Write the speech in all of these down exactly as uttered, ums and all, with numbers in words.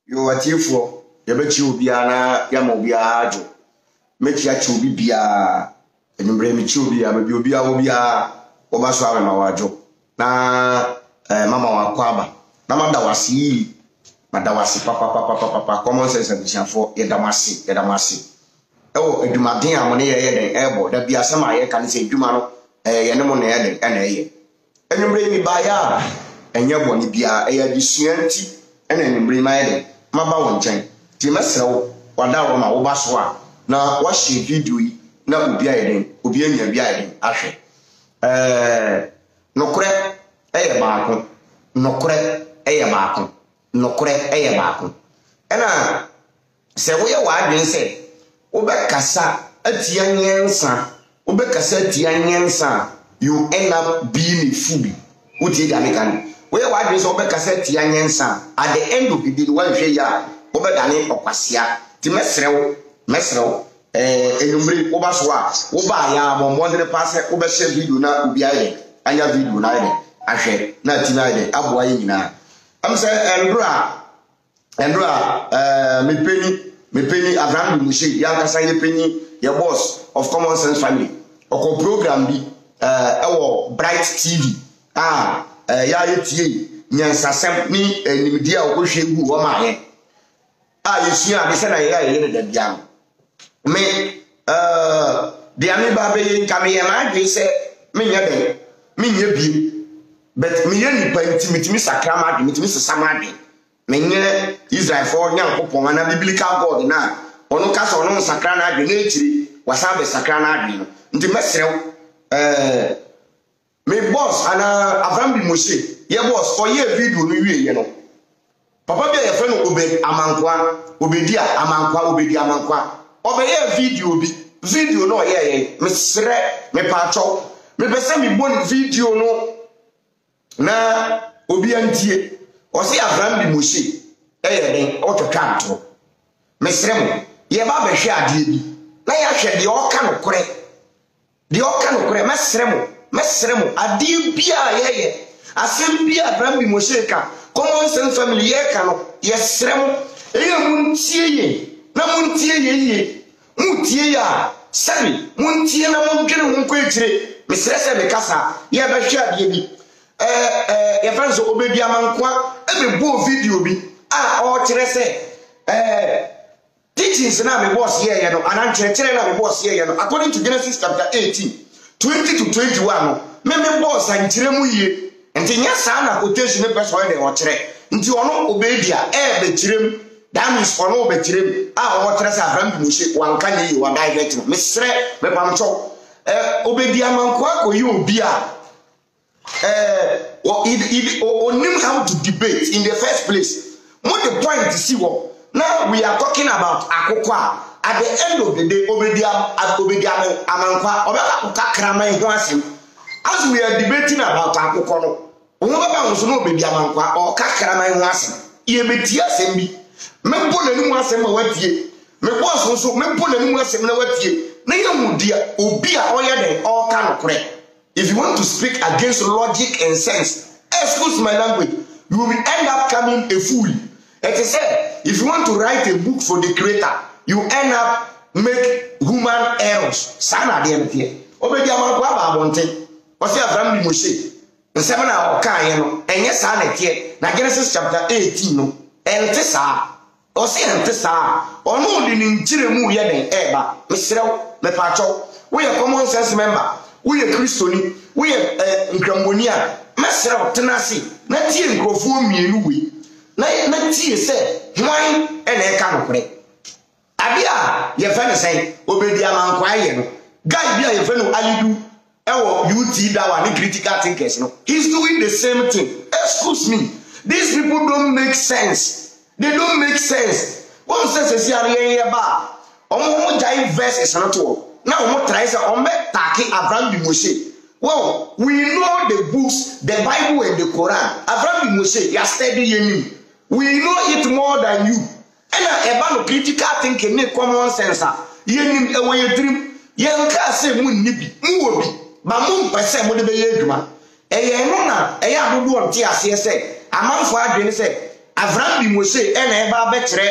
Yo atifo yabechi obia na ya ma obia ajo mechi achi obi bia enumbre mechi obia ba bi obia obia wo ba so ma wajo na eh mama wa kwaba na mada wasi mada wasi papa papa papa papa common sense abichiafo yedamasi yedamasi ewo edumaden amone ye den ebo da bia sama ye kan se eduma no eh ye ne mo na ye den na ye enumbre mi ba ya enye boni bia e ya disuanti ena enumbre ma ye den maba won chen ti mesrew wada wo ma wo ba so a na wa share video yi na obi ayeden obi anya bi ayeden ahwe eh nokure eye baako nokure eye baako nokure eye baako ena se wo ye wa adwen se wo be kasa atia nyensa wo be kasa atia nyensa you end up being a fool wo tie da mekan we wa adwen so be kasa tia nyensa at the end of the day one hwe ya wo be dane okwasia ti mesrew mesrew eh enumri wo ba so a wo ba ya mo one hundred percent wo be share video na obi aye anya video na aye ahwe na ti na aye aboa yi nyina am say endura endura eh me peni me peni Abraham Mushi ya kasa ye peni ye boss of Common Sense family oko program bi eh ewo Bright T V ah eh ya yetie nyansasem ni enimdia okohwe gu wo ma ye ah yesua de se na ye ya ye ne da bia me eh de ami ba be kame ye ma de se me nya de me nya bi but me ye ni pa intimitimi sakrama de mitimi sesama de me nya Israel for nyankopon na biblical god na onu kasa onu sakra na de na echiri wasa be sakra na de no nti mesrew eh me boss ana Abraham Moshe ye boss for ye video no wie ye no papa bia ye fe no obe amankwa obedia amankwa obedi amankwa obe ye video bi video no ye ye me sre me pacho me pese me bon video no na obi antie o se Abraham Moshe e ye den o twetwa ntro me sre mo ye ba be hwe ade bi na ya hwe de o ka no kore de o ka no kore me sre mo mesremo adi bia yeye asem bia Abraham Moshe ka Common Sense family ye ka no yesremo eye muntie ye na muntie ye ye mutie ya sabi muntie na mundwene ho ko etire mesre se me kasa ye ba hwe ade bi eh eh ye fanzo obedi amankwa e be bo video bi a o kire se eh teachings na me boss ye ye no anan kire na me boss ye ye no according to Genesis chapter eighteen twenty to twenty-one me me boss ankyere mu yie enti nya saa na quotation me person dey o kire nti ono obedia e be kirem that means ono obetirem a o kire say Abraham Moshe wanka ne yi wa direct no me sre me pamcho eh obedia manko akoyi obi a eh onim how to debate in the first place what the point to see what now we are talking about akokwa at the end of the day obedia obedia amankwa obeka kakraman ho asem as we are debating about akokwa no won baba won so no obedia amankwa o kakraman ho asem ye beti asem bi mempo nanim asem ma watie me boss so mempo nanim asem na watie na ye mudia obi a oye den o ka no kore if you want to speak against logic and sense excuse my language you will end up coming a fool. It is said if you want to write a book for the creator you end up make human errors sana de empty obedi amankwa ba bonte o se Abraham Moshe nsema na o kan ye no enye sa na tie na Genesis chapter eighteen no ente sa o se ente sa onu di ni nkire mu ye den eba mesrew me pacho we are Common Sense member we are Christoni we are nkrambonia mesrew tenasi na tie nkrofo mienu we na na tie se hwan ene ka no kure abia ye fe ne sen obedi amankwa ye no guy bia ye fe no alidu ewo U T that one critical thinkers no he's doing the same thing. Excuse me, these people don't make sense, they don't make sense. One says see ye ba omo mo jai verses no to na omo try say omo take Abraham Moshe. Well, we know the books, the Bible and the Quran. Abraham Moshe ya study yenim, we know it more than you. And a no critical thinking, ne common sense. Yenim e wo ye dream. Ye nka se mu nibi, mu obi. Ba mu mpese mo de be ye adwuma. E ye no na e ya dodo onti ase se. Amanfo adwene se Avram bi Mose ena eba betre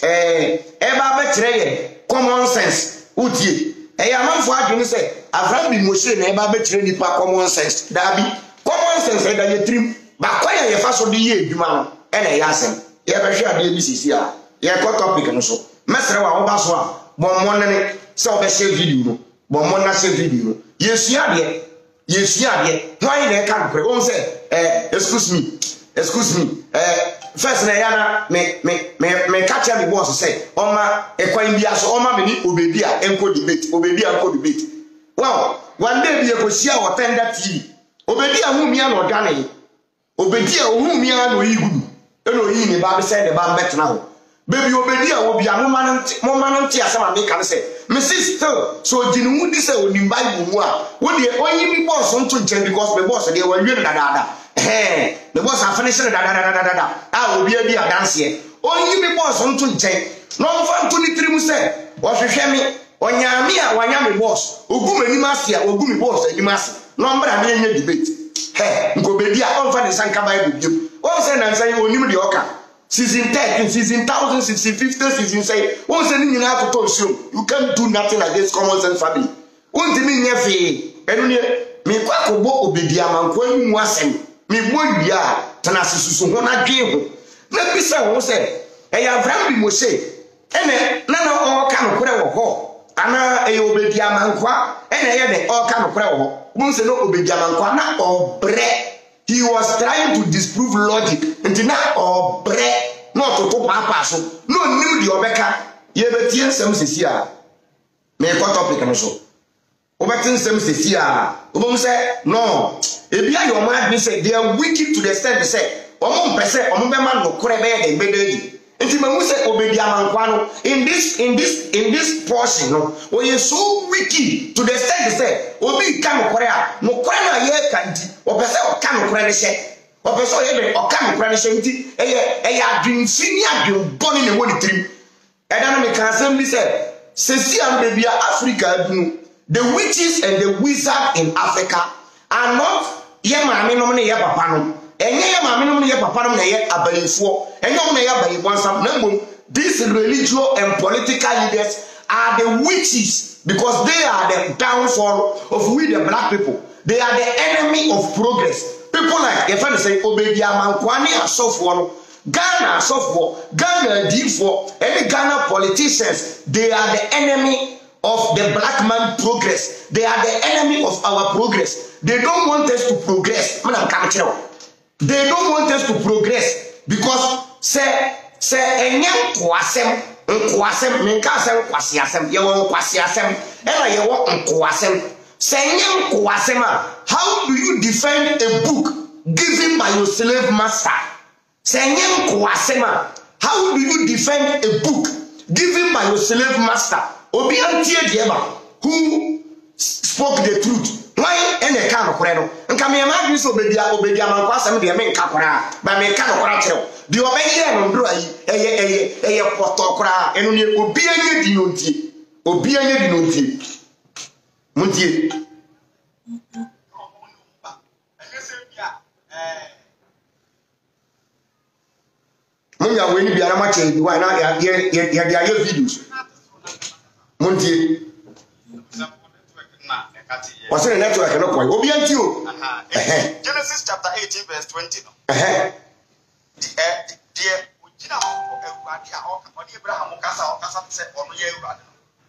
eh eba betre ye common sense utie e ya manfo adwene se Avram bi Mose na eba betre nipa common sense dabi common sense e da ye trim ba kwaya ye fa so de ye adwuma no ena ye asem ye behwe ade bi sisi a ye ko topic no so mesre wa wo ba so a bon ne se o be share video no bon mon na share video no ye sua de ye sua de why na ka kure o say eh excuse me excuse me eh first na yana me me me me catch me boss say oma ekwan bia so oma me ni obedi a enko debate obedi a enko debate wow one day bi ekosia o tender T V obedi a hu mi a no dwane obedi a hu mi a no yi gudu e no yi ni ba be say the ba bet na ho baby obedi a obi a mo man mo man nti asema me kan say me sister so jinu mu di say oni Bible mu a wo de onyi mi boss nto nchen because me boss de wa wie na dada eh the boss are finishing da da da da da ah obi abi dance here onyi me boss nto nchen no mfa nto ni trimu say wo hwehwe me onyame a wanya me boss ogu mani mase a ogu me boss ani mase no mbra me nya debate eh nko bedi a on fa de sanka Bible biem won say na say onim de oka season ten season one thousand season fifty season say won say ni nyina to to show you can't do nothing against common sense family won ti mi nya fe enu ne mi kwa ko bo obedi amanko anu mu asem mi bodia tana sisusu ho na dwe ho na bisa ho se e ya Avram bi Mose ene na na o ka no kure wo ho ana e obedi amanko ene ye de o ka no kure wo ho mo se no obedi amanko na obre he was trying to disprove logic and na obre no to to papa so no nim di obeka ye betie nsem sesi a me ko topic no so obetin nsem sesi a obom say no ebi ayo ma be say they are wicked to the extent say omo mpese omo be ma no kure be de bedeji nti mamu say obedi amankwa no in this in this in this portion no we are so wicked to the extent say obi ka no kure a no kure na ye kanti opese o ka no kure ne hye opese o ye de o ka no kure ne hye nti eye eye adwinfini adwinboni ne woni trim eda na me kan asem bi say sesi am be bia Africa adunu the witches and the wizards in Africa are not ye maame no ne ye papa no enye ye maame no ne ye papa no na ye abalifo enye no na ye abalifo ansam na mbom these religious and political leaders are the witches because they are the downfall of we the black people. They are the enemy of progress. People like if I say obedi amankwani asofo no Ghana asofo Ghana difo any Ghana politicians they are the enemy of the black man progress. They are the enemy of our progress. They don't want us to progress. They don't want us to progress because say say enyam kwasem nkwasem menkasem kwasiasem ye won kwasiasem ela ye won nkwasem say enyam kwasem how do you defend a book given by your slave master? Say enyam kwasem how do you defend a book given by your slave master? Obi antie dieba who spoke the truth. Why any kind of no nka me ma bi so obedi obedi amanko asem de me nka kora ba me nka no kora kire de obeye no ndro ayi eye eye eye poto kora enu ne obi anye di no ntie obi anye di no ntie muntie mun ya weni bi ara ma che di why na ya ya ya ya videos muntie what's the network no point obi anti o Genesis chapter eighteen verse twenty no eh the eh the ojina ho ewade a o ka Abraham kasa o kasa se ono ye ewade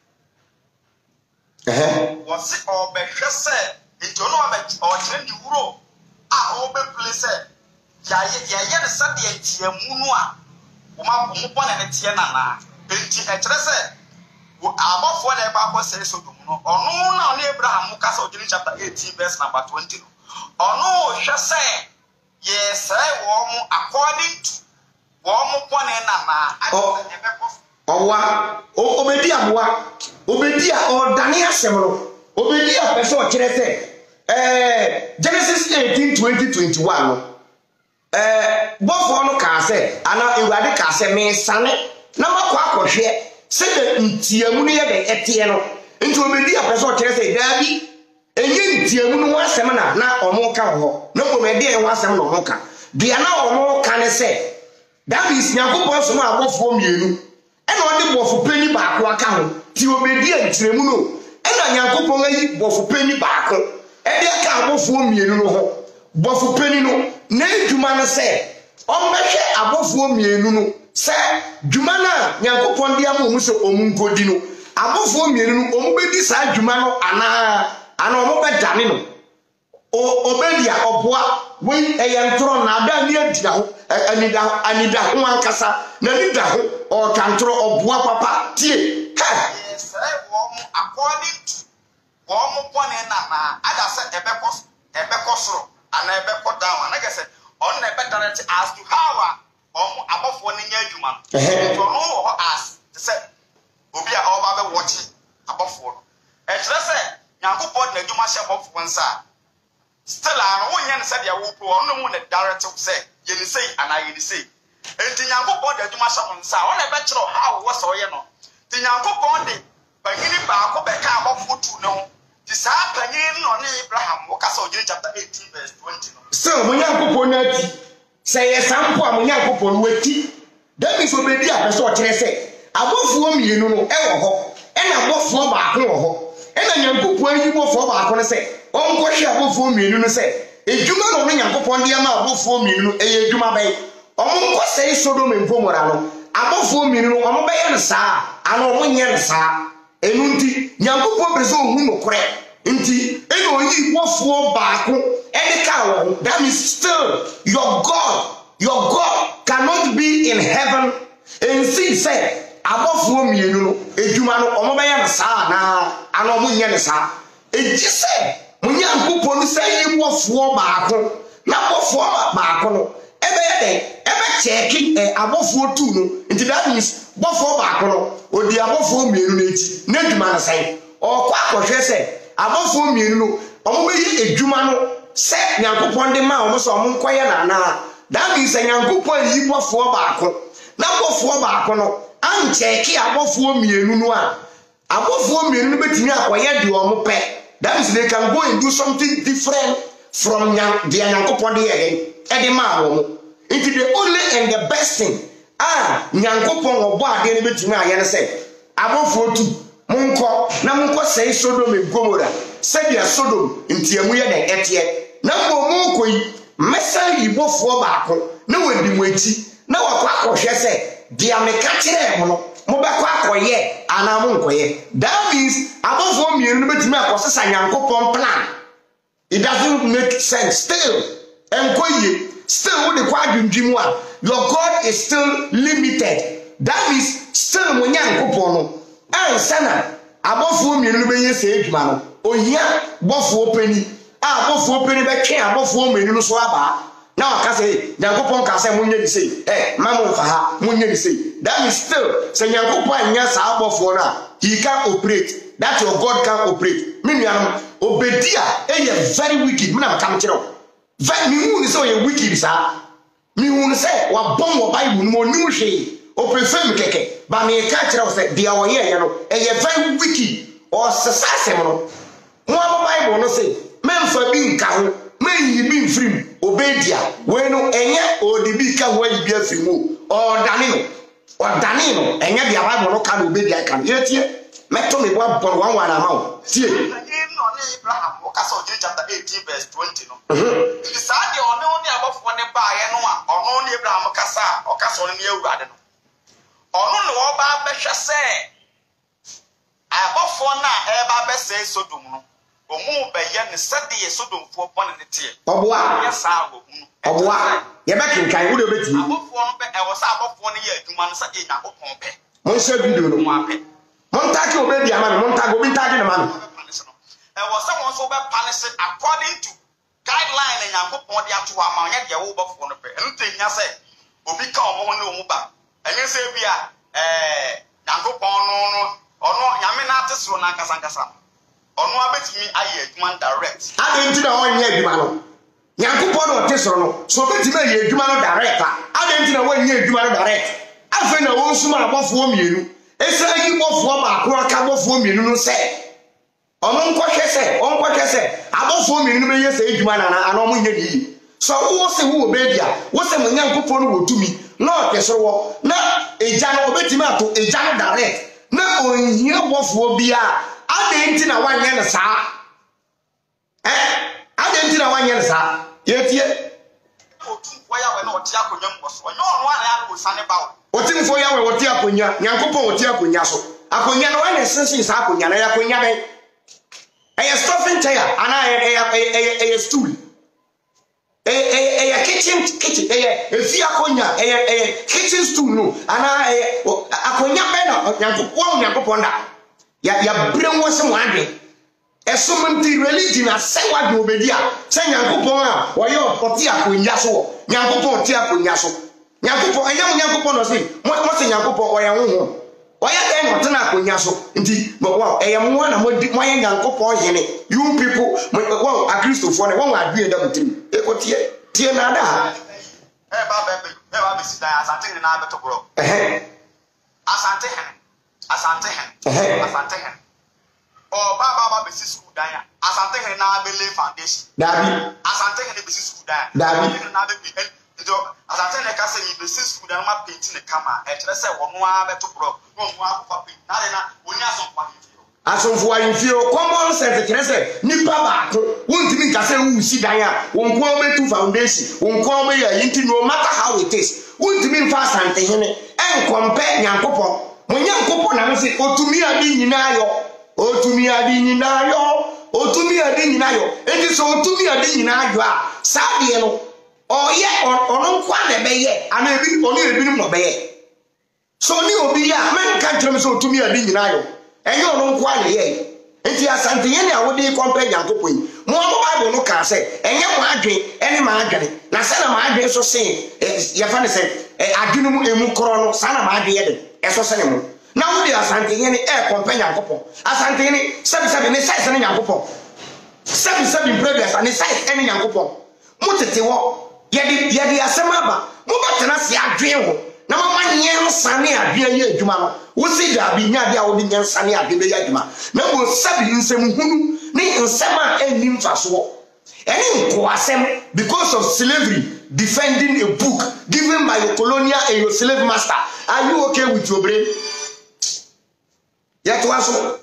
no eh what's o be hwese nti ono ba o kire ni wuro a o be place ya ya ya ne sade atiamu no a o ma mo bone ne tie na na nti e kire se abofo na eba ko say Sodom no ono na ono Abraham kasa o Genesis chapter eighteen verse number twenty no ono hwe say yes I wo according to wo mo pone na na owa obedi aboa obedi a odane asem no obedi a pese o kire say eh Genesis eighteen twenty twenty-one no eh bofo no ka say ana ewade ka say me sane na makwa akohwe se de ntiamu no ye de etie no nti obedi a pese o kire say dabi enye ntiamu no asem na na omo ka ho na omedi en asem no ho ka de na omo ka ne say that is nyankopon so ma abofo mienu e na ode bofo pani baako aka ho ti obedi antiremu no e na nyankopon ayi bofo pani baako e de aka abofo mienu no ho bofo pani no na adwuma no se ombehwe abofo mienu no se dwuma na nyankopon de am mu so omunkodi no abofo mienu no ombedi sa dwuma no ana ana omobedane no o obedia oboa we eyentro na ada ni adida ho anida anida ho ankasa na nida ho o kantro oboa papa tie ha yes wo mo according to wo mo bone na na ada se ebekọ ebekọ soro ana ebekọ down ana gese on na ebe direct as to how o mo abofo ni nya adwuma to no ho as se obi a o ba be watch abofo no e kire se nyankopon na adwuma hye abofo nsa still I won yan said ya wo pro no mu na direct say ye ni say and I ni say enti nyankopon de adwuma hye on sa won e be kire how wo so ye no ti nyankopon de banyini ba ko be ka abofo tu no ti sa banyini no ne Abraham wo ka so John chapter eighteen verse twenty no so mo nyankopon na ti say ye sampo am nyankopon wati that means obedi a person o kire say abofo mienu no e wo ho e na abofo ba ko wo ho e na nyankopon yi bofo ba ko no say on ko hwe abofo mienu no say edwuma no nyankopon de ama abofo mienu no e edwuma bai on ko say Sodom and Gomorrah no abofo mienu no on bai no saa ana on nye no saa enu nti nyankopon bezo hu no kore nti e no yi bofo ba ko e de ka wo that means still your God your God cannot be in heaven and see say abofo mienu no edwuma no on bai no saa na ana on nye no saa eji say munyankopon say yi bofo baako na bofo baako no ebe ye den ebe cheki e abofo tu no nti that means bofo baako no odi abofo mienu na eti na edwuma na say o kwa akohwe say abofo mienu no omo be yi edwuma no say nyankopon de ma omo so omo nkoye na na that means nyankopon yi bofo baako na bofo baako no an cheki abofo mienu no a abofo mienu no betimi akoye de omo pe. That means they can go and do something different from the nyankopon de again. Edi ma wo. It is the only and the best thing. Ah, nyankopon obo ade ne betimi aye ne say. Abofo tu monko na monko say Sodom and Gomorrah. Say dia Sodom ntiamu ye den etie. Na mo monko yi mesa yi bofo baako na wadi mu eti. Na wakwa akohwe say dia meka kire mo no. Mo be kwa akoye ana mo nkoye. That means abofo mienu no betimi akosesa nyankopon plan. It doesn't make sense still. Enkoye still with the kwadwundwimu a your God is still limited. That means still mo nyankopon no ansana abofo mienu no beye se edwuma no ohia bofo pani a bofo pani be twen abofo mienu no so aba. Now I can say, Yankopon can say, Munya say, eh, Mamma Faha, Munya say. That is still, say Yankopon, yes, Abofona, he can operate. That your God can operate. Miniam, Obedia, eh, very wicked. Mina come to very me who is so a wicked, sir. Me who say, what bomb or Bible, no new shade, or prefer me keke, but me a catcher of the hour here, you know, eh, very wicked, or Sassamo. One Bible, no say, men for being cow. Men yi bin free obedia we no enye odibi ka ho yi bia free mu o dane no o dane no enye bia Bible no ka no obedia ka ye tie meto me bua bon wan wan ama o tie no ne Abraham o ka so John chapter eighteen verse twenty no mhm it is ade o ne o ne abofo ne ba ye no a ono ne Abraham ka sa o ka so ne awurade no ono ne o ba be hwe se abofo na e ba be se Sodom no omu be ye ne sade ye Sodom fo pon ne tie oboa ye sa wo mu oboa ye be kinkan wo de betimi abofo no be e wo sa abofo ne ye adwuma no sa e Nyankopon pe mon se video no mo ape mon ta ki obedi ama mon ta go bi ta de ma no e wo sa won so be punish according to guideline na Nyankopon de ato ama onye de wo bofo no pe ntenya se obi ka omo ne omu ba enye se bia eh Nyankopon no no ono nyame na atesro na nkasa nkasa ono abetimi aye adwuma direct ade nti na onye adwuma no Nyankopon no tesoro no so betimi aye adwuma no direct ade nti na onye adwuma no direct afa na won suma abofo mienu esra yi bofo ba ko aka bofo mienu no se ono nkohwe se onkohwe se abofo mienu no beye se adwuma na na ono mo nya di so wo se wo obedia wo se mo Nyankopon no wotumi no kesoro na eja no obetimi ato eja no direct na onhie bofuo bia adenti na wanye ne saa eh adenti na wanye ne saa yetie otumfo ya we na oti akonya mboso onye onu ana ya no sane bawo otimfo ya we oti akonya nyankopon oti akonya so akonya no wane sense saa akonya na ya akonya ben eye stuffing chair ana eye eye stool eye eye kitchen kitchen eye efi akonya eye eye kitchen stool no ana eye akonya ben na nyankopon nyankopon da ya ya brewo se wade esomunti religion asewa de obedia se nyankopon a oye oti akonya so nyankopon oti akonya so nyankopon eye nyankopon no se mo se nyankopon oye honhom oye den no tena akonya so nti wow eye mo na mo mo ye nyankopon hene you people wow a Christopher ne won adue da mutim e ko tie tie na da eh ba ba be ba be si da asante ne na abeto bro eh asante hen asante hen asante hen o ba ba ba be si school dan ya asante hen na be lay foundation dabi asante hen be si school dan dabi na be be ndo asante ne ka se ni be si school dan ma paint ne kama e kire se wono abeto bro no mo akwa paint na de na oni asompa asomfo ayimfio common sense kire se nipa ba ko wontimi nka se wu si dan a won ko betu foundation won ko be ya yinti no matter how it is wontimi mfa asante hene en compare nyankopon mo nyankopon na se otumi adi nyina yo otumi adi nyina yo otumi adi nyina yo enti so otumi adi nyina yo a saade no oye ono nkwa na be ye ana ebi oni ebi no be ye so ni obi ya men ka kire me so otumi adi nyina yo enyo no nkwa na ye enti asante ye na wodi compare nyankopon mo mo bible no ka se enye mo adwen ene ma adwen na se na ma adwen so se ye fa ne se adwenu mu emu kro no sa na ma adwen ye de eso se ne mo na wodi asante ye ni e compare nyankopon asante ye ni sabi sabi ne size ne nyankopon sabi sabi previous ne size ene nyankopon mo tete wo ye di ye di asema ba mo batena se adwen ho na mama nyensa ne adwen ye adwuma no wo si da bi nya dia wo di nyensa ne adwen be ye adwuma na bo sabi nsem hunu ne nsem a enim faso ene nko asem because of slavery defending a book given by the colonial and your slave master. Are you okay with your brain? Yet was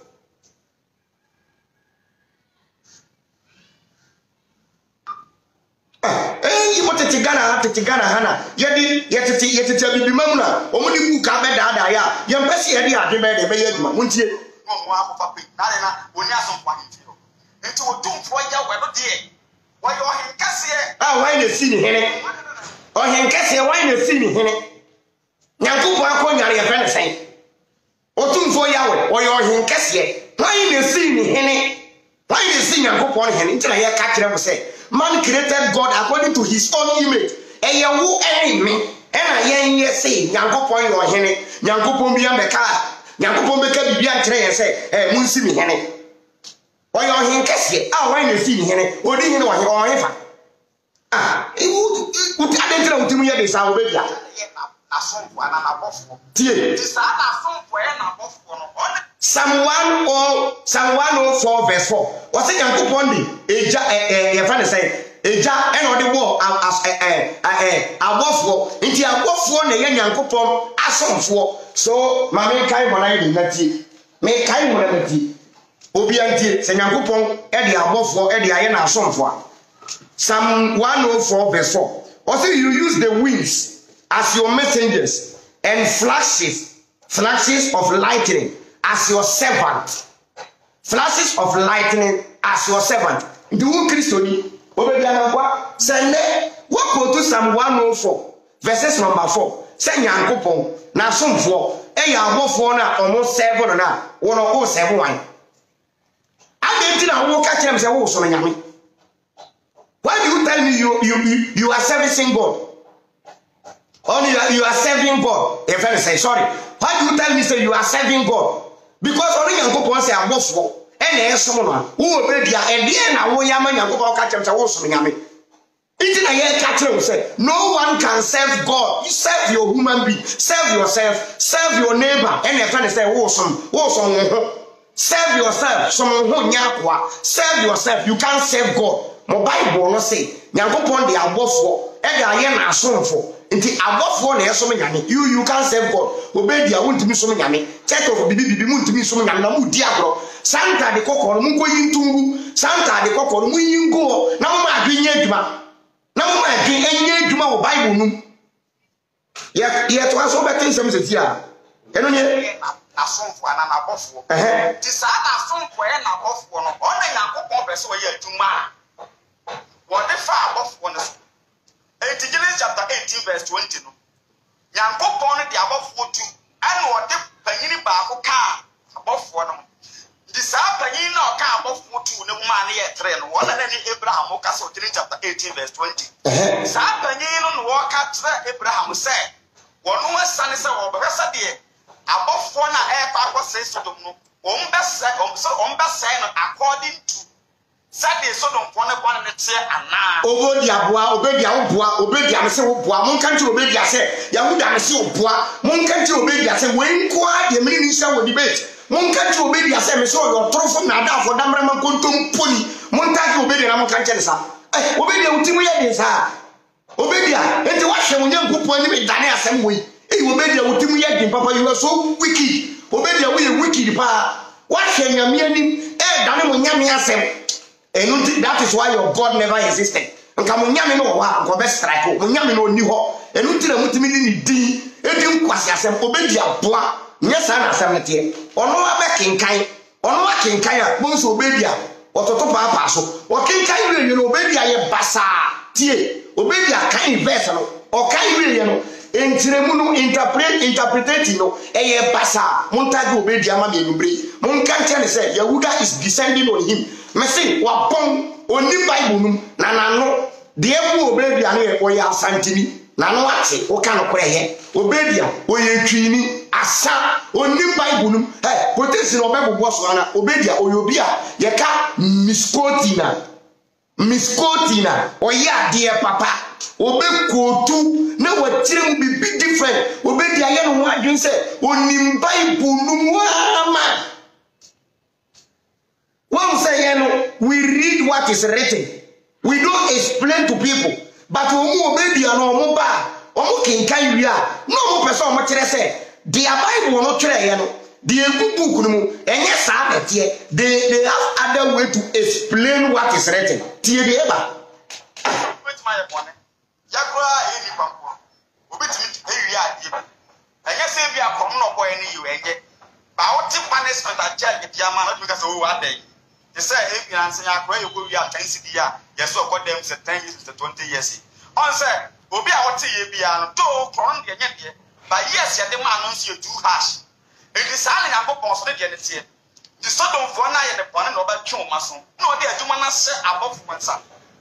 eh you want to Ghana to Ghana hana yedi yetiti yetiti bibimamu na omudi book abeda da ya yempesi yedi ade be de be yaduma muntie mo mo akofa pe na na oni asompa ntiro enti odumfo ya we no de why you hin kase ah why na si ni hene o hin kase why na si ni hene nyankopon akonyare ye fe ne sen odumfo ya we o yo hin kase why na si ni hene why na si nyankopon hene ntina ye ka kire mo say man created God according to his own image. E ye wo enemy. E na ye ye say nyankopon yo hene. Nyankopon bia beka. Nyankopon beka bibia nkire ye say eh munsi mi hene. O yo hen kese. Ah why na si mi hene. Odi hene wo he o hefa. Ah, e wo uti adentra utimu ye de sa wo be bia. Na sonfo ana na bofo. Tie. Ti sa na sonfo e na bofo no. Psalm one oh Psalm one oh four verse four. What say nyankopon di eja eh ye fa ne say eja e no de wo as eh eh abofo nti abofo na ye nyankopon asomfo so ma me kai mo na ye nati me kai mo na nati obi antie se nyankopon e de abofo e de aye na asomfo a Psalm one oh four verse four. What say you use the winds as your messengers and flashes flashes of lightning as your servant. Flashes of lightning as your servant. Do you Christoni? Obebianagwa. Sende. What go to Psalm one oh four verses number four. Say nyankopon na somfo. E ya abofo na almost seven na. Wono o seven one. Adenti na wo ka kire me say wo so nyame. Why do you tell me you you you, you are servicing God? Only you are, you are serving God. If I say sorry. Why do you tell me say you are serving God? Because only nyankopon say abofo e na eso no wo obedua e de na wo yama nyankopon ka kire say wo so nyame. It na ye ka kire say no one can serve God. You serve your human being, serve yourself, serve your neighbor. And if I say wo so wo so serve yourself. Some ho nyakwa. Serve yourself. You can't serve God. My Bible no say nyankopon de abofo e de aye na asomfo. nti abofo na yeso nyame you you can serve God obedi a wontimi so nyame check of bibi bibi muntimi so nyame na mu di agro santa de kokoro mu koyi ntungu santa de kokoro mu yingo na mu ma adwenya adwuma na mu ma adwen enya adwuma wo Bible num ye ye to aso betin sem se ti a eno nye asomfo ana na abofo eh ti sa na asomfo e na abofo no ona Yakobon pese wo ye adwuma wo de fa abofo no eighteen Genesis chapter eighteen verse twenty no Yakobon de abofo tu ana wo de panyini baako ka abofo no di sa panyin na o ka abofo tu ne ma na ye tre no wona na ni Abraham ka so Genesis chapter eighteen verse twenty sa panyin no no ka tre Abraham say wono asane say wo behwesa de abofo na e fa ko say Sodom no om be say om so om be say no according to Sade Sodom for ne born ne tie ana obodi aboa obedi aboa obedi amse oboa mon kan ti obedi ase yahuda amse oboa mon kan ti obedi ase wenko a de mini nsa wo debate mon kan ti obedi ase me so yo trofo na da for damra man kontom poli mon ta ti obedi na mon kan chele sa eh obedi utimu ye de sa obedi a enti wa hwe munye nkopo ani me dane asem wo eh obedi utimu ye de papa you are so wicked obedi we wicked pa wa hwe nyame ani eh dane mo nyame asem. And that is why your God never existed. And come on, yammy no wa go best strike. Yammy no new ho. And until the multimillion D, it didn't quasi as an obedi a bois. Yes, I'm a seventy. Or no backing kind. Or no king kaya, Mons obedia. Or to top paso. Or king kaya, you know, obedia a bassa. Tie. Obedia kind vessel. Or kind you know. In Tiremuno interpret interpreting no a bassa. Montagu obedia mami nubri. Moncantan said, Yahuda is descending on him. Mesi wapon oni Bible num na nano de ebu obedi ane oye asantini nano ate o kan okore ye obedi a oye twini asa oni Bible num eh potesi no bebo so ana obedi a oye obi a ye ka miskotina miskotina oye ade papa obekotu na watire mu bibi different obedi a ye no ho adwen se oni Bible num ama. When we say, we read what is written. We don't explain to people. But when we obey the normal bar, omo kinkan wi a no mo person mo kire say the Bible no kire ye no the book no mu enye sa na tie they they have other way to explain what is written tie de eba wait my one yakura e ni pampo obetimi e wi a die enye say bi akom no boy ni you enye ba what punishment a judge the man not because we are there. They say, if you answer your prayer, you go here ten years. Yes, so got them say ten years to twenty years. On say, Obi, I want to be an two from the end. But yes, you demand you too harsh. It is only a book on the end. The sort of one eye and the one over two muscle. No, they are doing us above one son.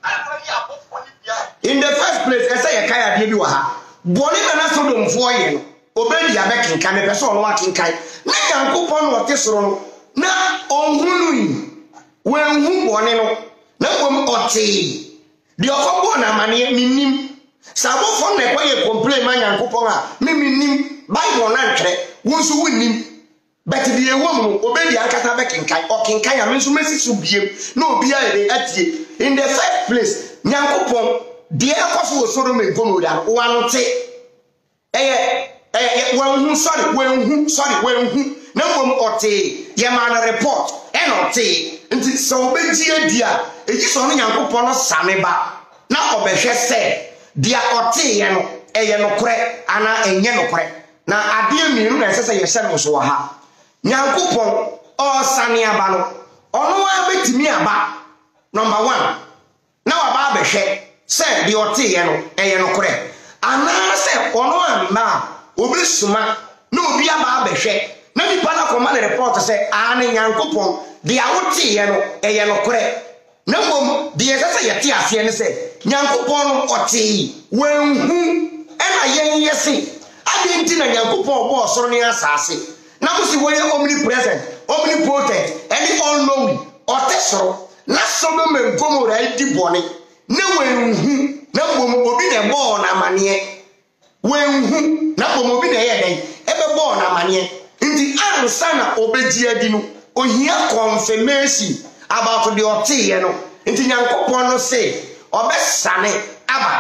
In the first place, I say a kaya did you ha. Bonnie and I told them for you. Obey the American can be so watching kind. Let them go on what this wrong. Now, on who when who born no na wom oti de okobon na mane minim sabo fon na kwaye complain man yankopon a me minim Bible na ntwere wonso wonim but de ewom no obedi ankata be kenkan okenkan ya menso mesi so biem na obi a de atie in the first place yankopon de ekoso osoro me gomoda wante eh eh wanhu sorry wanhu sorry wanhu na wom oti ye man report e no ti nti so beji adia eji so no Yankopon no same ba na obehwe se dia ote ye no eye no kore ana enye no kore na ade miru na sese ye se no so ha Yankopon o sane aba no ono wa betimi aba number one na wa ba behwe se dia ote ye no eye no kore ana se ono amba obesuma na obi aba behwe na nipa na koma na report se ane Yankopon de awote ye no eye no kore na mom de ye sese ye te ase ne se Yankopon no ote wenhu ena yen yesi ade nti na Yankopon bo osoro ne asase na musi wo ye omnipresent omnipotent and all knowing ote soro na sodo me Gomora di bone na wenhu na mom obi na bo na mane wenhu na mom obi na ye den ebe bo na mane nti ansa na obeji adi no ohia confirmation about the ote ye no nti Yankopon no say obesane aba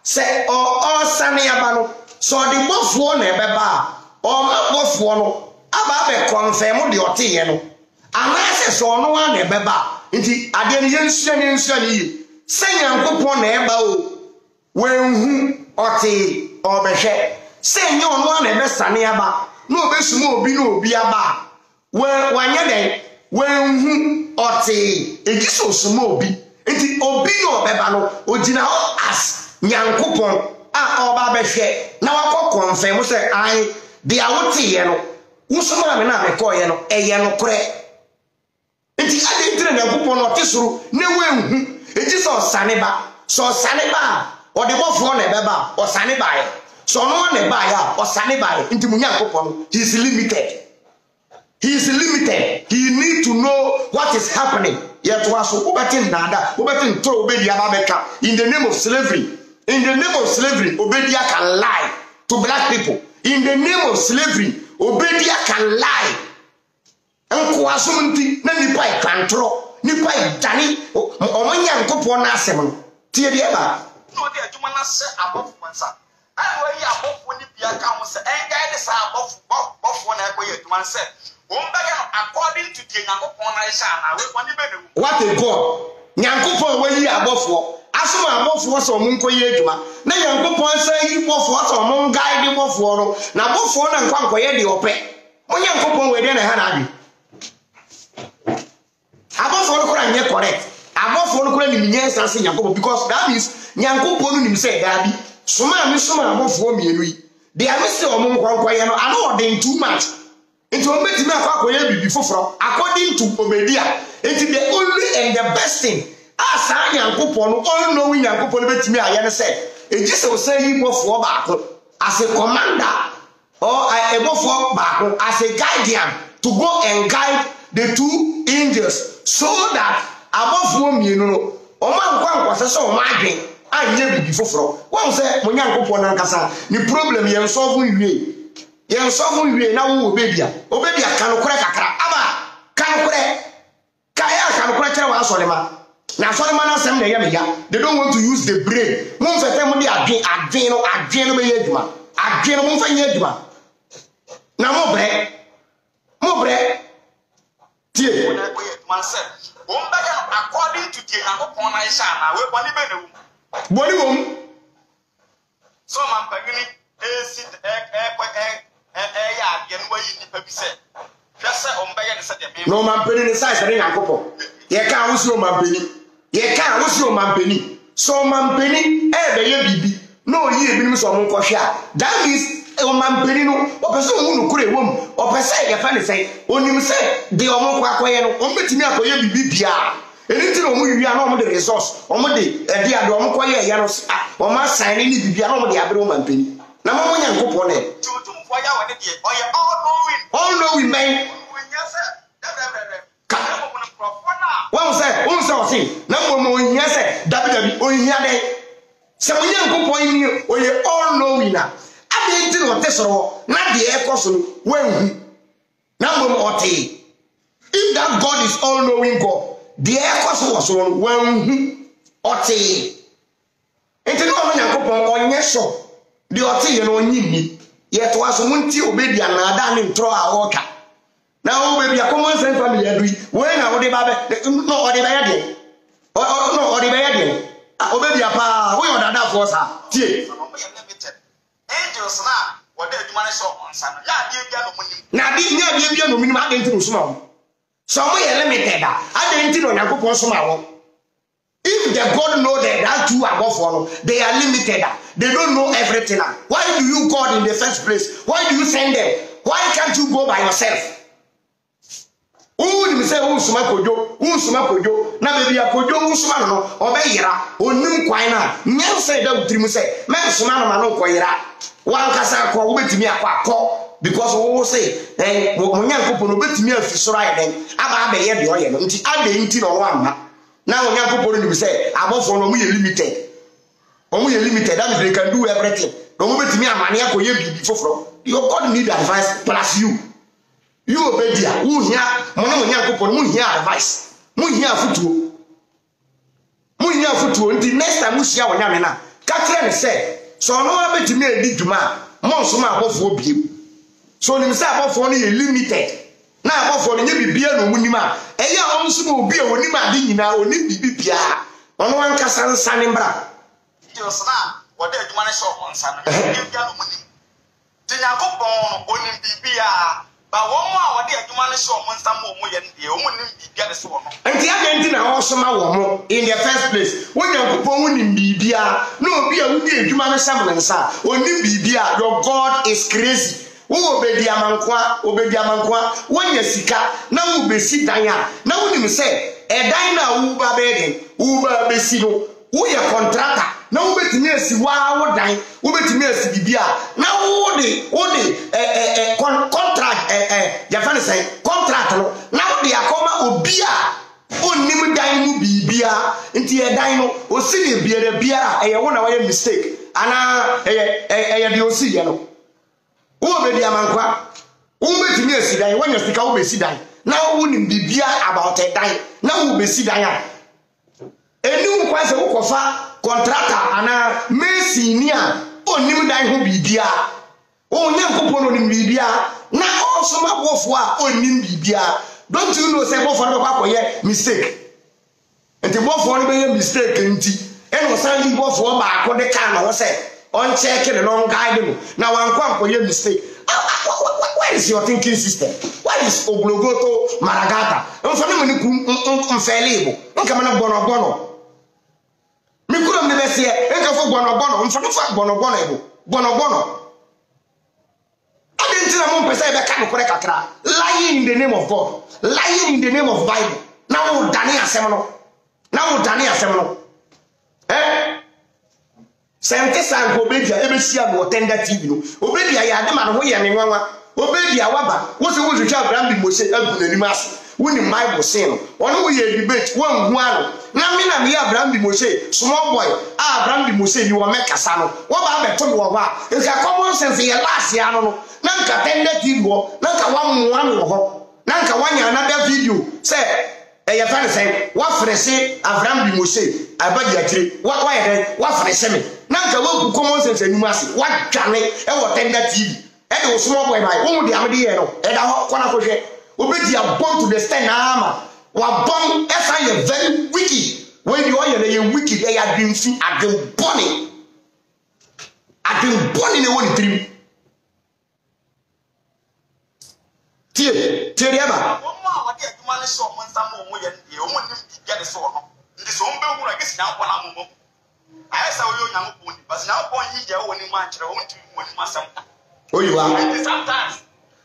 se o o sane aba no so de bofuo na ebeba o ma bofuo no aba be confirm de otiye no anase so no wa na ebeba nti ade ne yensua ne yensua ne yi se Nyankopon na eba o wenhu oti obehwe se nye ono na ebe sane aba no obesuma obi no obi aba we wanye den wenhu oti egiso suma obi nti obi no obeba no ogina ho as Nyankopon a oba behwe na wakọ confirm say ai de awotiye no wusuma me na me koye no eye no kore nti ade ntire Nyankopon no tesuru ne wenhu egiso sane ba so sane ba ode bofo na ebeba o sane ba ye so no na ba ya o sane ba ye nti mu Nyankopon he is limited. He is limited. He need to know what is happening. Yet was obetin nada, obetin throw obedi ababeka in the name of slavery. In the name of slavery, Obedia can lie to black people. In the name of slavery, Obedia can lie. And Kwasumunti, na nipa e control, nipa e dani, omanya nkopo na asem. Tie de ba. No de adwuma na se abofo mansa. Ai we yi abofo ni bia ka ho se en guide sa abofo abofo na ekoye adwuma se. According to the Nyankopon na isha na we kwani be ne. What a God. Nyankopon we yi abofo. Asuma abofo so mo nkoye adwuma. Na Nyankopon say yi bofo so mo guide bofo no. Na bofo na nkwa nkoye de ope. Mo Nyankopon we de na ha na ade. Abofo no kora nye correct. Abofo no kora ni nyen sanse Nyankopon because that means Nyankopon no nim say gabi. Suma mi suma abofo mienu yi. They are say o mo nkwa nkoye no. I know they too much. Into ometime akwakoye bibi foforo according to Obedia it is the only and the best thing as Nyankopon no all knowing Nyankopon betimi aye ne say ejise o say yibofo baako as a commander or a bofo baako as a guardian to go and guide the two angels so that abofo mienu no o ma nkwa nkwase so o ma adwen anye bibi foforo won say mo Nyankopon na nkasa ni problem ye solve nwie yen sofu wie na wo Obedia Obedia kanokore kakra aba kanokore kaya kanokore kere wa asolema na asolema na sem na ye me ya they don't want to use the brain mo fete mo di adwen adwen no adwen no be ye adwuma adwen no mo fa ye adwuma na mo bre mo bre tie Wona ekoye adwuma se o mbaga according to the Nyankopon na isha na we boni be ne wo boni wo so man bagini esi e e eh ya ade no wayi nipa bi se hwese o mbaye ne se de me no man peni ne size ne Nyankopon ye ka wosi o man peni ye ka wosi o man peni so man peni e be ye bibi no yi ebinim so mo nkwohwe a that means o man peni no o pese o nu kure wom o pese ye fa ne sei onim se de o mo kwa koye no o metimi akoye bibi bia eni o mo wi ana o mo de resource o mo de e de ade o mo koye ya no o ma sign ni bibi ana o mo de abere o man peni na mo Nyankopon ne all knowing man. One say, one say, no more yes, W W O Yade. Some young point or you all knowing now. I didn't know Tesoro, not the air person when number more tea. If that God is all knowing God, the air person was on when or tea. It's not Nyankopon or yes, so the Oti and on me. Yet was Munti Obedia and Adam throw our water. Now, baby, a common sense family. When I would have no or the bad or no or the bad Obedia pa, we are that for her. Angels now, what they want to show on Sunday. Now, this year, you know, minimum into small. So we are limited. I didn't know Nyankopon small. If the God know that that two are follow, they are limited. They don't know everything. Why do you God in the first place? Why do you send them? Why can't you go by yourself? Who say who suma kojo? Who suma kojo? Na baby a kojo who suma no obeyira. Onim kwan na. Nyen say that utrim say, "Men suma no ma no koyira." Wan kasa ko wo betimi akwa akọ because wo say, "Eh, mo Nyankopon obetimi afisoro aye den." Aba aba ye de oye no. Nti ade nti no wa now Nyankopon ni say abofo no mo ye limited. Omo ye limited that means they can do everything. No mo betimi amane akoye bibi foforo. Your God need advice plus you. You Obedia, who here, Mono Nyankopon, mo here advice. Mo here futuo. Mo here futuo. Until next time we share on Yamena. Catherine ne say so no abetimi edi dwuma mo so ma abofo biem so nim say abofo no ye limited na abofo no nye bibia no munim a eya on so ma obi a onim ade nyina onim bibi bia ono ankasa nsane mbra Dios na wode adwuma ne so on nsa no bibia no munim Tinyakopon onim bibia ba won mo a wode adwuma ne so on nsa mo mo ye ne o munim bibia ne so no enti agenti na wo so ma wo mo in the first place wonyankopon wonim bibia na obi a wudi adwuma ne sam ne nsa onim bibia your God is crazy wo obedi amankwa obedi amankwa wonya sika na wo besi dan a na wonim se edan na wo ba beden wo ba besi no wo ye contractor na wo betimi asi wa wo dan wo betimi asi bibia na wo de wo de eh eh contract eh eh ya fa ne say contract no na wo de akoma obi a onim dan mu bibia nti edan no osi ne biara biara eye wo na wo ye mistake ana eye eye de osi ye no wo be di amankwa wo betimi asi dan wonya sika wo be si dan na wo nim bibia about edan na wo be si dan a enu kwa se wo kofa contractor ana mesi ni a onim dan ho bibia o nyankopon onim bibia na also ma bofo a onim bibia don't you know say bofo no kwa koye mistake enti bofo no be mistake nti eno san li bofo ba akode ka na wo say on check the long guide no na wan kwa koye mistake where is your thinking system why is oblogoto maragata mfa no ni ku mfelibo nka mana bono bono Mikuro me be se enka fo gbono gbono mfa no fa gbono gbono ebo gbono gbono adenti na mo pese be ka no kore kakra lying in the name of God lying in the name of Bible na wo dani asem no na wo dani asem no eh sente san ko bedia e be sia no tender T V no obedia ya de ma no ho ye ne nwanwa obedia waba wo se wo hwehwa Abraham bi Mose agu nanim ase woni Bible say no ono wo ye debate wan hu ano na me na me Abraham bi Mose small boy Abraham bi Mose ni wo mekasa no wo ba be to me wo ba e ka common sense ye last ya no no na nka tender T V wo na nka wa mu ano ho na nka wanya another video say e ye fa ne say wa frese Abraham bi Mose abadi akire wa wa ye wa frese me na nka wo ku common sense anu ase wa twane e wo tender T V e de wo small boy bai wo mu de amde ye no e da ho kwana ko hwe obedi a bomb to the stand ama wa bomb esa ye very wicked when you are ye wicked e ya dwemfi adwen boni adwen boni ne woni trim tie tie eba wo ma wa de adwuma ne so mo nsa mo mo ye ne o mo nim bibia de so no ndi so mbe hu na gesi na kwa na mo mo ayi sa wo yo nya mo boni bas na ko yi je wo ni ma kire wo nti mo ni masam oyiwa sometimes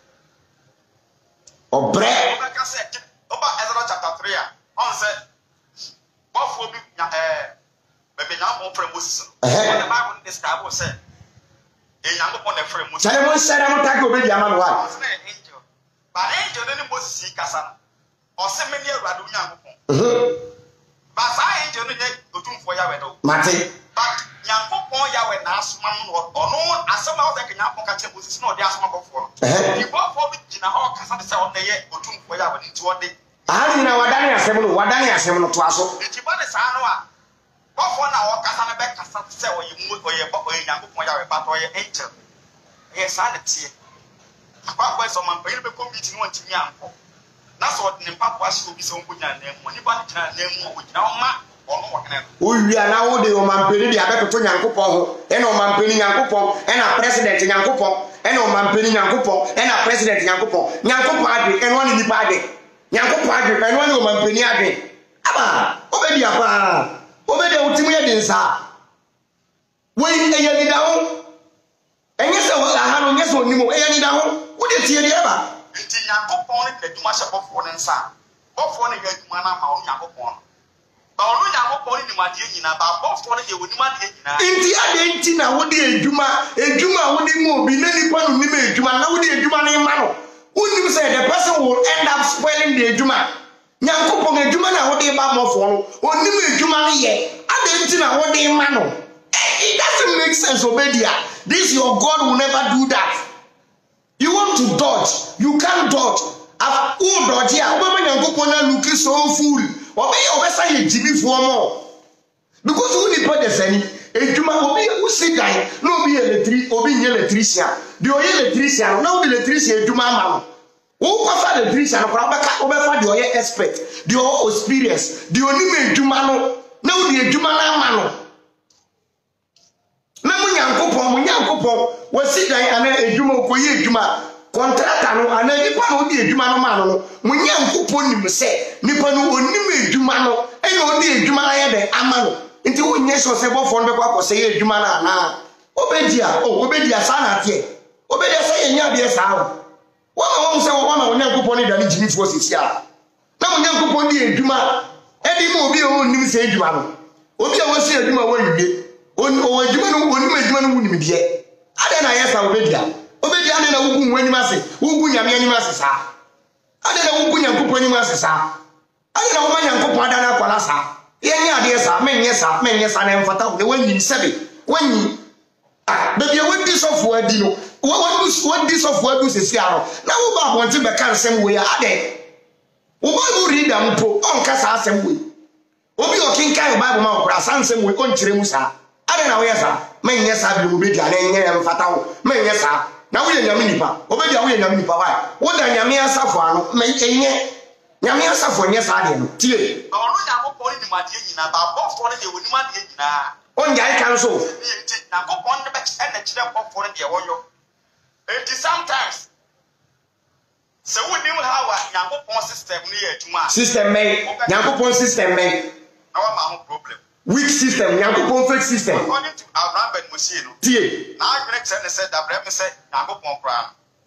obre oba say oba Ezra chapter three a on say bofo bi eh bebe nya mo frɛ Moses no the Bible describe say e nya mo pon na frɛ Moses chale mo sere mo take obedi ama no wa angel but angel ne Moses kasa o se me ni awurade nya mo pon mhm but sa angel no nye otumfo ya we do mate but nyankopon ya we na asoma no ono asoma o take nyankopon ka che Moses no de asoma bofo no di bofo bi gina ho kasa de se o ye otumfo ya we nti o de ahani na wadani asem no wadani asem no to aso nti ba de sa no a bofo na o kasa na be kasa se o ye mu o ye bofo ye nyankopon ya we ba to ye angel ye sa de tie apa ko so man pe be committee no ntimi anko na so de mpapo ase obi se onko nya na mu ni ba de nya na mu o gina o ma ono wo kana o wia na wo de o mampeni de abetoto nyankopon ho e na o mampeni nyankopon e na president nyankopon e na o mampeni nyankopon e na president nyankopon nyankopon ade e no ni nipa ade nyankopon ade e no ni o mampeni ade aba obedi apa obedi utimu ye de nsa we e ye ni da ho enye se wo ha no nye se onimo e ye ni da ho wo de tie de aba nti nyankopon ne de dwuma hye bofo ne nsa bofo ne ye dwuma na ma o nyankopon ba onu nyankopon ni made nyina ba bofo ne ye woni made nyina inti ade nti na wo de edwuma edwuma wo de mu obi na nipa no nim edwuma na wo de edwuma ne ma no unim say the person will end up spoiling the edwuma nyankopon edwuma na wo de ba mofo no onim edwuma ne ye ade nti na wo de ma no it doesn't make sense obedia this your God will never do that you want to dodge you can't dodge af who dodge ya wo ma nyankopon na look so fool obey obesa ye jibi fo mo because who ni put the sani edwuma obi who sit down no be electric obi nye electrician the oye electrician now the electrician edwuma ama who cover the electrician ko obeka obefa the oye expert the oye experience the onime edwuma no now the edwuma na ama no na munyankopon munyankopon we sit down ana edwuma okoye edwuma contractor no ana nipa no di edwuma no ma no munyankopon nim se nipa no onime edwuma no e no di edwuma na ye de ama no nti wonye so se bo fon be kwa ko se ye edwuma na na obedia o obedia sa na tie obedia se ye nya de sa wo won se wo na munyankopon ni da ni jimi fo sisi a na munyankopon di edwuma e di mo obi o nim se edwuma no obi a wo se edwuma wo yiwie on o edwuma no onime edwuma no nim die ade na ye sa obedia obedia ne na wugu nwani ase wugu nyame ani ase sa ade na wugu nyankopon ani ase sa ade na wo manyankopon ada na kwala sa yenya ade sa menye sa menye sa na mfata wo wanyi sebe wanyi ah baby we di sofo adi no wo wo wo di sofo adu sesi aro na wo ba bonte be kan sem we ade wo ba go read am po on ka sa asem we obi o kin kan bible ma okura sansem we on kire mu sa ade na wo yesa menye sa bi wo be dia na enye mfata wo menye sa na wo ye nyame nipa obedia wo ye nyame nipa wa wo da nyame asafo ano menye nyame asafo nye sa de no tie ono nyakopon ni made nyina ba bofo ne de woni made nyina on jai kan so nyakopon ne be e na kire bofo ne de woyo and sometimes so woni mu ha wa nyakopon system ne ye adwuma system men nyakopon system men na wa ma ho problem weak system nyakopon fake system according to Abraham ben Musie no tie na agrek se ne se da Abraham se nyakopon kra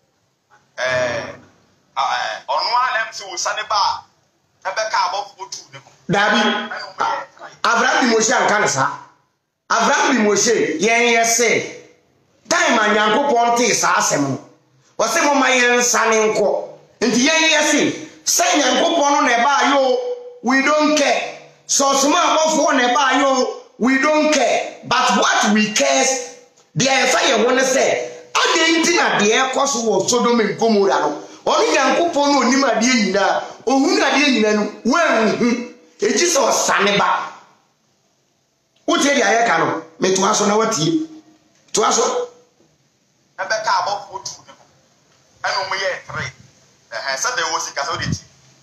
eh eh onu alem se wo sane ba ebeka abofo tu ne ko dabi Abraham bi Musie anka sa Abraham bi Musie yen yese time anyakopon te sa asem wo se mo mayen sane nko nti yen yese se nyakopon no na ba yo we don't care so small abofo na ba yo we don't care but what we cares there fire one say ade na de ekoso wo Sodom and Gomorrah no oni nyankopon no onim ade nyina ohun ade nyina no wanhu eji so sane ba wote dia ye ka no meto aso na watie to aso ebeka abofo tu ne ko eno mo ye three eh say there was casualty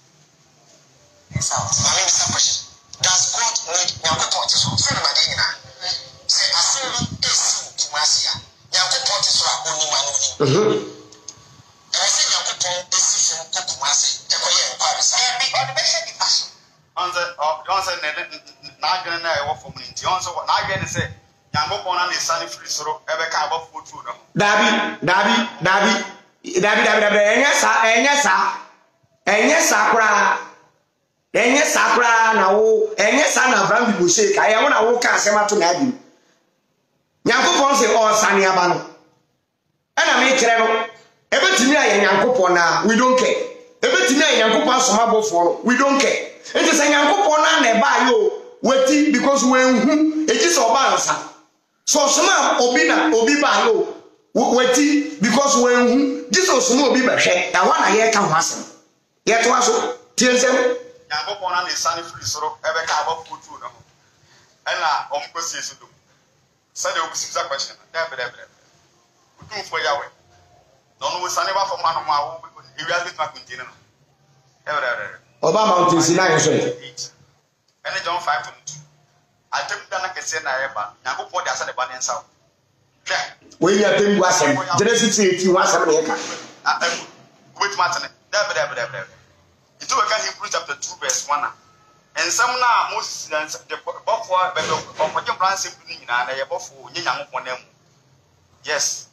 sound I mean some question does God need nyankopon to so say na de nyina say asem esi to asia nyankopon to so akoni ma no ni mhm I say nyankopon esi fun kokumase e ko ye nkwari say bi on be head the passion on the on the na adwene na e wo fom ni nti on so na adwene say nyankopon na ne sane free soro e be ka abofo tu no dabi dabi dabi dabi dabi dabi enya sa enya sa enya sa kura enye sakura na wo enye sa na Abraham bi Musie ka ye wo na wo ka asema to na abi nyankopon se o sane aba no e na me kire no e betimi aye nyankopon na we don't care e betimi aye nyankopon asoma bofo no we don't care enti se nyankopon na na ba yo weti because we hu eji so ba nsa so soma obi na obi ba yo weti because we hu Jesus mo obi ba hwe ya wa na ye ka ho asem ye to aso tiensem nyankopon na ne sane free soro ebe ka abofo tu no ena omkosi esudo sade obusisa question da be da be utu fo yawe no no sane ba fo ma no ma wo ewia bit ma kunti no ebe da da oba mountain si na yeso ene John five twenty-two atem da na kese na eba nyankopon da sade ba ne nsa hwe we ya tembu asem Genesis eighteen wasem na ye ka ah wait matane da be da be da be itu we can Hebrews chapter two verse one and some na Moses the bofo be do okoje plan simple ni nyina na ye bofo nye nyankopon na mu yes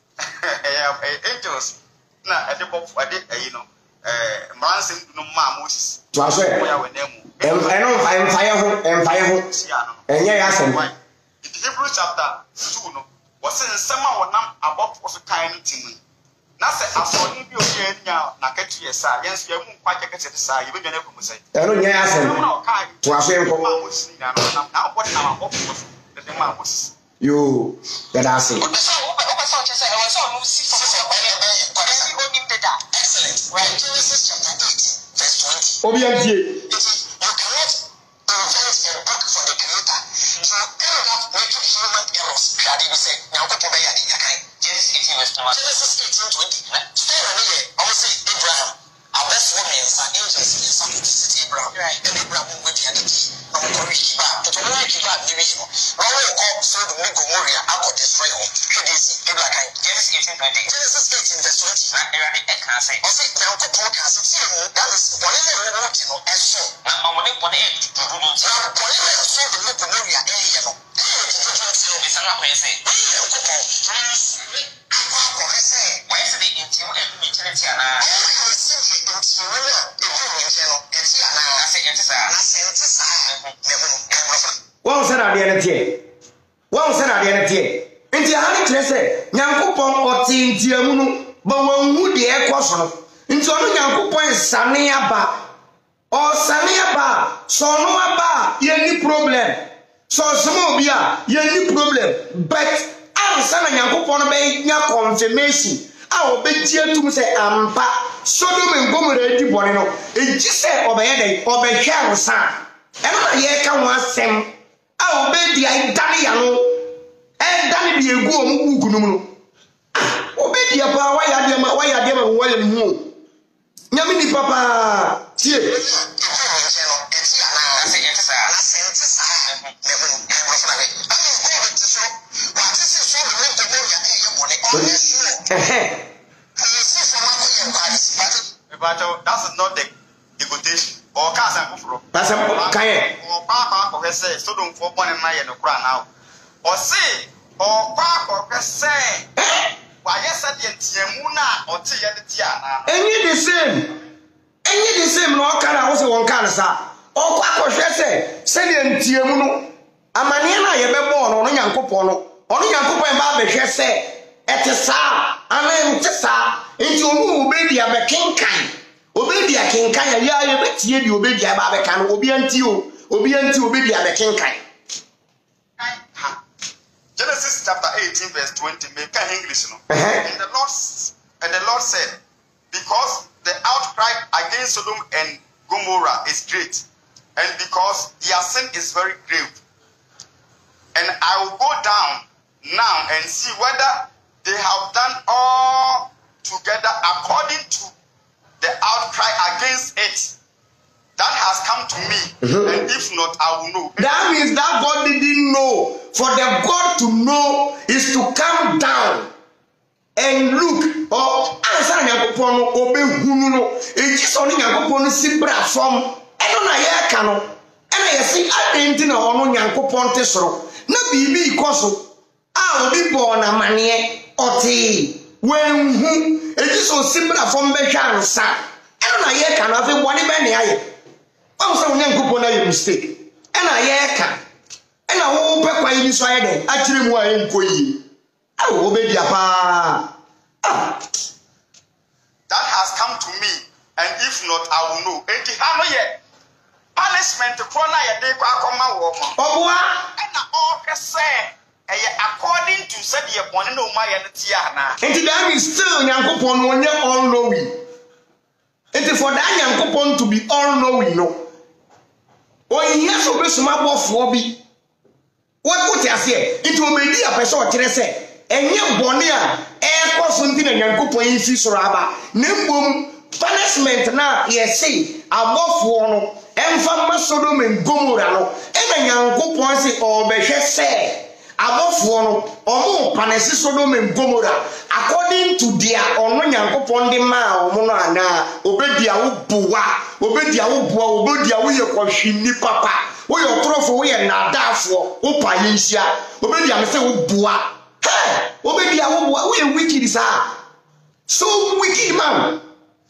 angels na e de bofo e de ayi no eh plan simple no ma Moses to aso e ya we na mu em no em fire ho em fire ho enye ya asem in Hebrews chapter two no was nsem a wonam abofo so kan no timu na se asoni bi o ye nya na ketu ye sa yen so ye mu kwa keke te sa ye be dwane ko musai e no nya ya asem to aso enko na na o na ma bofo so de ma Moses yo ya da ase o be so o be so che se e won so no si so se kwa ye be o nim de da excellent right Genesis chapter eight verse twenty obi antie you cannot invent a book for the creator so end up making sure Genesis eighteen twenty. Stay on here. I will say Abraham. Our best woman is an angel in some city Abraham. And Abraham will go to the city. I'm going to keep up. But when I keep up, you know, now we go so the make Gomoria, I got destroy him. Abraham. Genesis eighteen twenty. Genesis eighteen verse twenty. I can't say. I say, now go to the city. That is one of the words, you know, as so. Now, I'm going to put it to do. Now, one of the so the make Gomoria, you know. It's not what I say. Why is it in two and mutuality? I see it in two One said at the end of the day. One said at the end of the day. In the honey crescent, Yankupon or Tin Tiamunu, but when would the air question? Into a Yankupon Saniaba or Saniaba, so no about any problem. So small beer, any problem. But I'm saying Yankupon make your confirmation. I will be here to say, Ampa, Sodom and Gomorrah, the Bonino, a Gise or Bede or Beckham, son. And I hear come one same. I will be the Italiano and Danny be a go Muguno. Obey the Papa, why are you, why are you, why are you? Yamini Papa, see. That's not the egotation or Casa. That's a Kaye or Papa or say, so don't for one and my and a crown now. Or say, or Papa or say, why, yes, I didn't see Muna or Tiana. And you the same. And you the same, no can I also one can say. Or Papa say, send in Tiamuno. A maniana, you be born on Yankopono, on Yankopo and Baba say. At a sa, and then Tessa, into Obedi a king kind. Obedi a king kind, ya, you bet ye, you obey a barbican, obedient you, obedient you, obedi a king kind. Genesis chapter eighteen, verse twenty, make an English. And the Lord and the Lord said, because the outcry against Sodom and Gomorrah is great, and because their sin is very grave, and I will go down now and see whether they have done all together according to the outcry against it that has come to me. Mm-hmm. And if not, I will know. That means that God didn't know. For the God to know is to come down and look. Or answer Yakopono, obey Hununo. It is only Yakopono Sibra from. I don't know Yakano. And I see I didn't know on Yakopon Tesoro. No baby because I will be born a maniac. Oti when who it is so simple from Beckham, sir. I don't know yet can have one even I. Oh, so young people know mistake. And I yet can. And I won't pack my inside. Actually, more in Koyi. I will obey your pa. That has come to me, and if not, I will know. And the hammer yet. Punishment to corner a day, Quacoma woman. Oh, what? And all can say. According to said the one no my and Tiana. And that is still Yankopon when you're all knowing. It is for that Yankopon to be all knowing. No. Or he has to be some more for me. What would I say? It will be a person say. And young Bonia, air for something and Yankopon in Fisoraba. Nimbum punishment now, yes, say, above one, and from Sodom and Gomorrah. And Yankopon say, or Beshe say. Above one, or Panesi Sodom and Gomorrah, according to their own Yankopon de Ma, or Monana, Obedia Ubua, Obedia Ubua, Obedia, we are Shini Papa, we are Trophy, we are Nada for Opalinsia, Obedia, Mister Ubua. Hey, Obedia Ubua, we are wicked, sir. So wicked, man.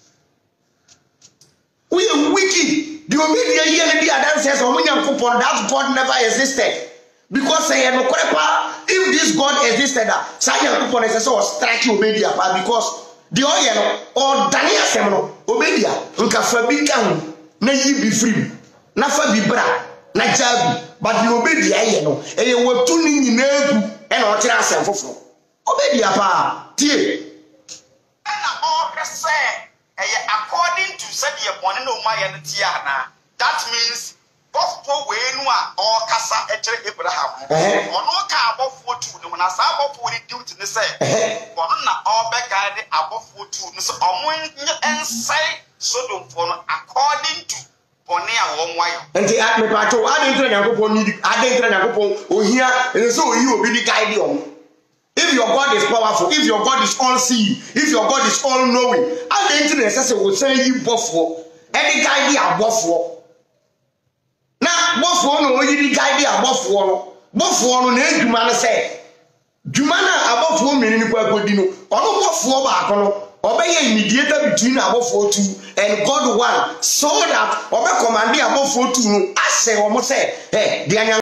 We are wicked. The Obedia yearly dances on Yankopon, that God never existed. Because say no if this God existed, Sayan Kupon is so strike you Obedia because the oil or Daniel Semino, Obedia, Unka Fabican, na ye be free, Nafa be bra, na jabi, but the Obedia, no, and you were tuning in Negu and our trans and for Obedia pa, dear. And all can say, according to said the one no my and Tiana, that means. Both way no or Casa Abraham. Or no car above two, when I saw what it do to the say. Or not tu no so omo ensai Sodom for no according to bone a wo nwayo enti at me pato ade ntra Nyankopon ni ade ntra Nyankopon ohia enso ohi obi di guide omo. If your God is powerful, if your God is all seeing, if your God is all knowing, ade ntra esese wo san yi bofo any guide abofo na bofo no oyi di guide abofo no bofo no na eduma no say duma na abofo meni ni kwa kodi no ono bofo ba akono obey mediator between abofo two and God one so that obe command abofo two no ase omo say eh